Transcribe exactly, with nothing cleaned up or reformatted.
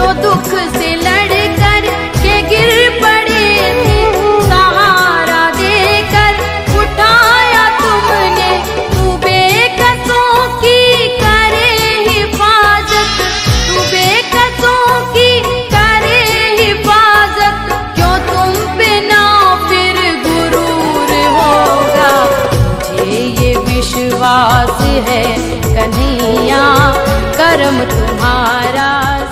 वो दुख से लड़कर के गिर पड़े थे, सहारा देकर उठाया तुमने। तू बेकसों की करे हिफाजत, तू बेकसों की करे हिफाजत, क्यों तुम पे ना फिर गुरूर होगा। मुझे ये विश्वास है कन्हैया, करम तुम्हारा